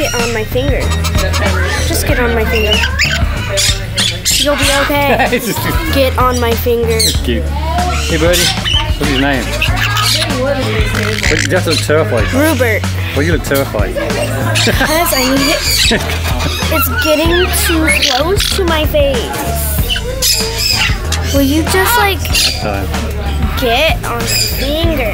get on my finger. Just get on my finger. You'll be okay. Get on my finger. It's cute. Hey, buddy. What's his name? You have to look terrified. Rupert. Why you look terrified? Because I need it. It's getting too close to my face. Will you just like get on my finger?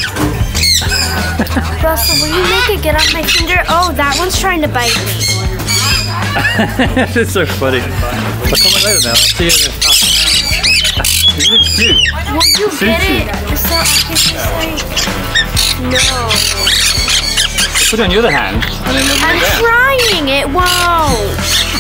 Russell, will you make it get on my finger? Oh, that one's trying to bite me. That's so funny. I'll come later now. I'll see you in You look cute. Will you get it? So I can just like... No. Put it on your other hand and then you'll I'm trying. It won't.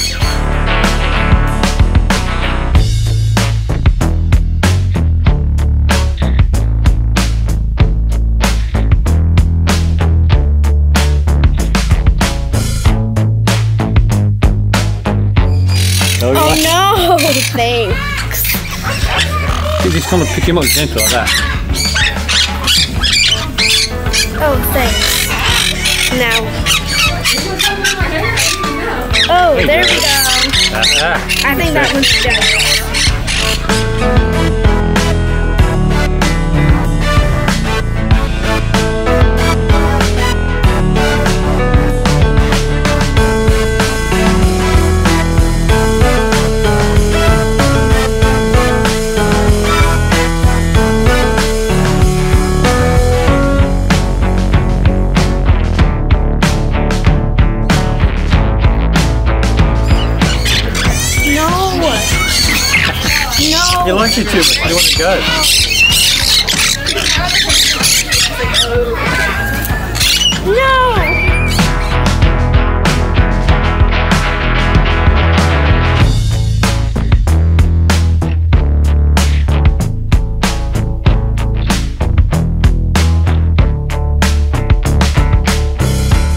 Oh no! Thanks. You just kind of pick him up gently like that. Oh, thanks. Now. Oh, there we go. I think that one's done. You like it too much. You want to go. No!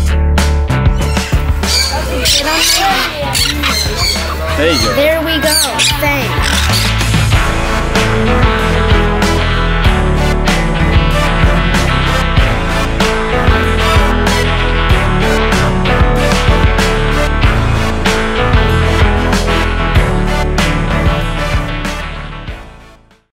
There you go. There we go.